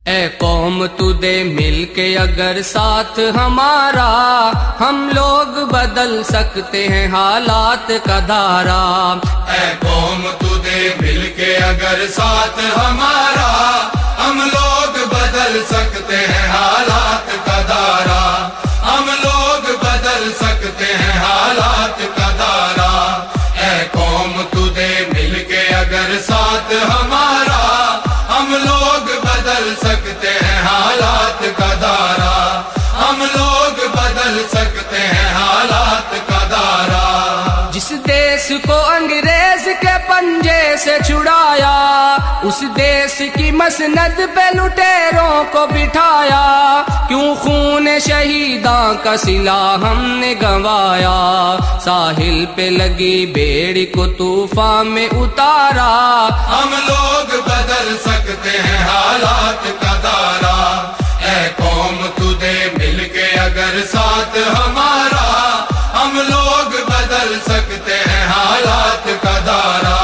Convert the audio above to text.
اے قوم تو دے مل کے اگر ساتھ ہمارا، ہم لوگ بدل سکتے ہیں حالات کا دھارا۔ اے قوم تو دے مل کے اگر ساتھ ہمارا، ہم لوگ بدل سکتے ہیں حالات کا دھارا، ہم لوگ بدل سکتے ہیں حالات کا دھارا۔ اے قوم تو دے مل کے اگر ساتھ ہمارا، ہم لوگ بدل سکتے ہیں حالات کا دھارا، ہم لوگ بدل سکتے ہیں حالات کا دھارا۔ جس دیس کو انگریز کے پنجے سے چھڑایا، اس دیس کی مسند پہ لٹیروں کو بٹھایا، کیوں خون شہیداں کا صلہ ہم نے گنوایا، ساحل پہ لگی بیڑی کو طوفان میں اتارا۔ ہم لوگ بدل سکتے ہیں حالات کا دھارا۔ اے قوم تو دے مل کے اگر ساتھ ہمارا، ہم لوگ بدل سکتے ہیں حالات کا دھارا۔